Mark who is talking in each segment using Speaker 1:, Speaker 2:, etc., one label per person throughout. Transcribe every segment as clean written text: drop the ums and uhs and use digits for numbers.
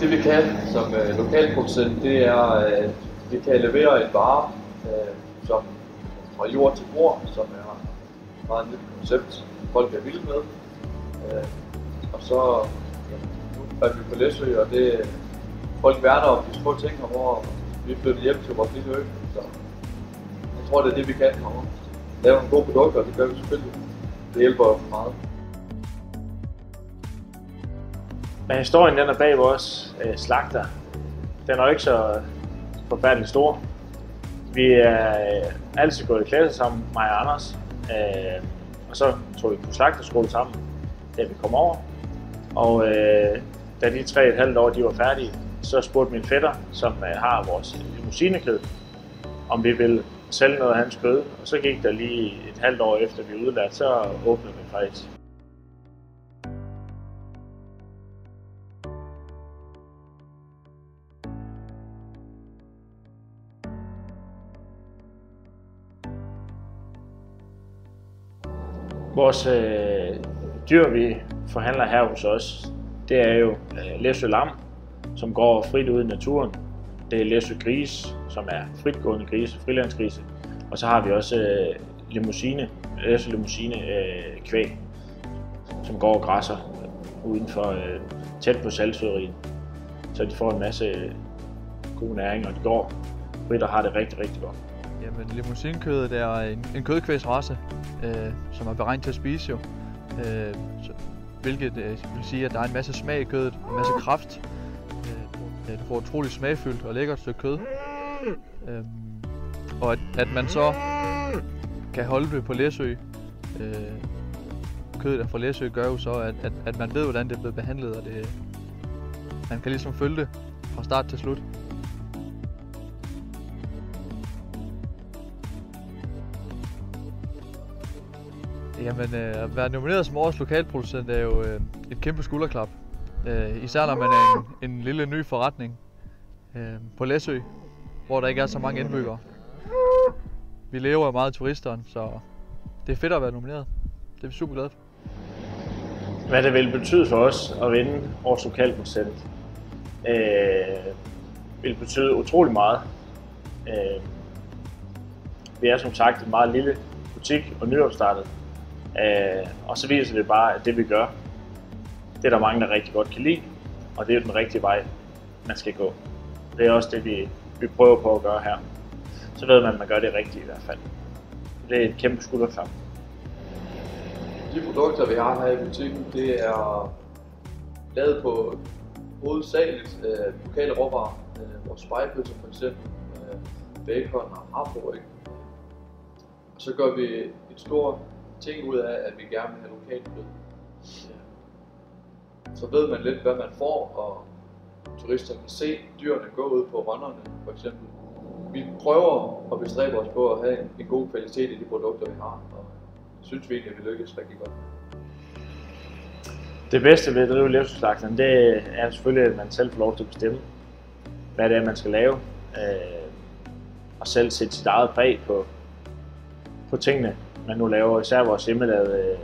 Speaker 1: Det vi kan som lokalproducent, det er, at vi kan levere en vare som fra jord til bord, som er et meget nyt koncept, folk er vilde med. Og så nu er vi på Læsø, og det folk værner om de små ting, hvor vi flytter hjem til vores lille ø. Så jeg tror, det er det, vi kan herovre. Lave nogle gode produkter, og det gør vi selvfølgelig. Det hjælper meget.
Speaker 2: Men historien den er bag vores slagter. Den er jo ikke så forfærdelig stor. Vi er altid gået i klasse sammen, mig og Anders. Og så tog vi på slagterskole sammen, da vi kom over. Og da de 3,5 år de var færdige, så spurgte min fætter, som har vores limousinekæde, om vi ville sælge noget af hans kød. Og så gik der lige et halvt år efter vi udlærte, så åbnede vi faktisk. Vores dyr, vi forhandler her hos os, det er jo Læsø lam, som går frit ud i naturen. Det er Læsø gris, som er fritgående grise, frilandsgrise. Og så har vi også Læsø limousine kvæg, som går og græsser udenfor tæt på salgsøderien. Så de får en masse god næring, og de går frit og har det rigtig, rigtig godt.
Speaker 3: Jamen, limousinekødet er en kødkvægsrace, som er beregnet til at spise jo. Hvilket vil sige, at der er en masse smag i kødet, en masse kraft. Du får utrolig smagfyldt og lækkert stykke kød. Og at man så kan holde det på Læsø, kødet der fra Læsø, gør jo så, at man ved, hvordan det er blevet behandlet, og man kan ligesom følge det fra start til slut. Jamen, at være nomineret som årets lokalproducent er jo et kæmpe skulderklap. Især når man er en lille ny forretning på Læsø, hvor der ikke er så mange indbyggere. Vi lever af meget turisterne, så det er fedt at være nomineret. Det er vi super glade for.
Speaker 2: Hvad det vil betyde for os at vinde årets lokalproducent, vil betyde utrolig meget. Vi er som sagt en meget lille butik og nyopstartet. Og så viser det bare, at det vi gør, det er der mange, der rigtig godt kan lide, og det er den rigtige vej, man skal gå. Det er også det, vi prøver på at gøre her. Så ved man, at man gør det rigtigt i hvert fald. Det er et kæmpe skulderklap.
Speaker 1: De produkter, vi har her i butikken, det er lavet på hovedsageligt lokale råvarer. Vores spegepølser for eksempel, bacon og harbo. Og så gør vi et stort ting ud af, at vi gerne vil have lokalt kød. Så ved man lidt, hvad man får, og turister kan se dyrene gå ud på rønnerne, for eksempel. Vi prøver at bestræbe os på at have en god kvalitet i de produkter, vi har, og det synes vi egentlig, at vi lykkes rigtig godt.
Speaker 2: Det bedste ved at drive Læsø-slagteren, det er selvfølgelig, at man selv får lov til at bestemme, hvad det er, man skal lave, og selv sætte sit eget præg på tingene, man nu laver. Især vores hjemmelavede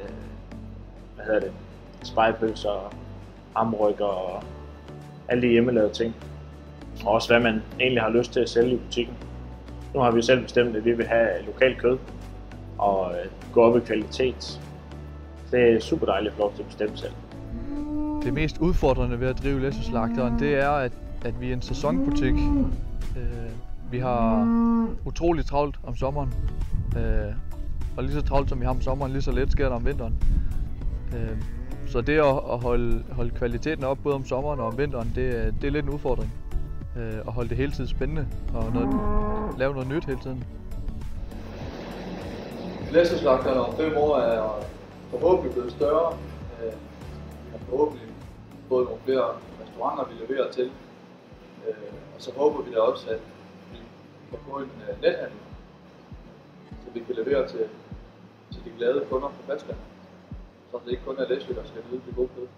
Speaker 2: spegepølser, armrykker og alle de hjemmelavede ting. Og også hvad man egentlig har lyst til at sælge i butikken. Nu har vi selv bestemt, at vi vil have lokalt kød og gå op i kvalitet. Det er super dejligt at få lov til at bestemme selv.
Speaker 3: Det mest udfordrende ved at drive Læsø-slagteren, det er, at vi er en sæsonbutik. Vi har utroligt travlt om sommeren. Og lige så travlt som vi har om sommeren, lige så let sker der om vinteren. Så det at holde kvaliteten op både om sommeren og om vinteren, det er lidt en udfordring. At holde det hele tiden spændende og lave noget nyt hele tiden.
Speaker 1: Læsø-slagteren om 5 år er forhåbentlig blevet større. Vi har forhåbentlig fået nogle flere restauranter, vi leverer til. Og så håber vi da også, at vi kan få en nethandel, så vi kan levere til de glade kunder på fastlandet. Så det ikke kun er Læsø, der skal nyde det gode kød.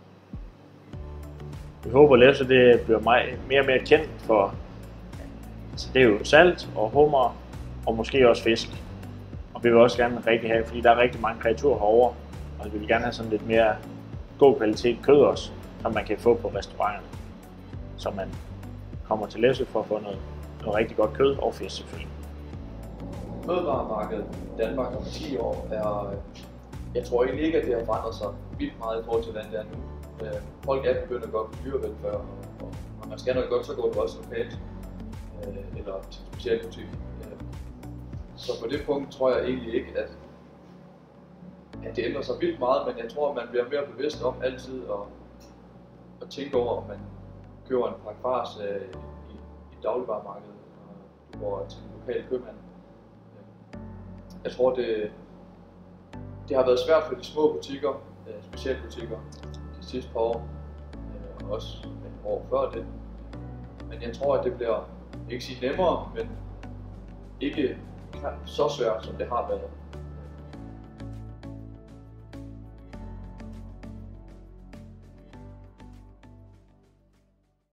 Speaker 2: Vi håber, at Læsø det bliver mere og mere kendt for, altså det er jo salt og hummer og måske også fisk. Og vi vil også gerne rigtig have, fordi der er rigtig mange kreaturer herovre, og vi vil gerne have sådan lidt mere god kvalitet kød også, som man kan få på restauranterne. så man kommer til Læsø for at få noget rigtig godt kød og fisk selvfølgelig.
Speaker 1: Fødevaremarkedet i Danmark om 10 år jeg tror egentlig ikke, at det har forandret sig vildt meget i forhold til, hvordan det er nu. Folk er begyndt at gå på dyrevelfærd, og når man skal noget godt, så går det også lokalt eller til en specialbutik. Så på det punkt tror jeg egentlig ikke, at det ændrer sig vildt meget, men jeg tror, at man bliver mere bevidst om altid at tænke over, om man køber en pakke fars i dagligvaremarkedet, og du går til en lokal købmand. Jeg tror, det har været svært for de små butikker, specialbutikker, de sidste par år, og også år før det. Men jeg tror, at det bliver, ikke sige nemmere, men ikke så svært, som det har været.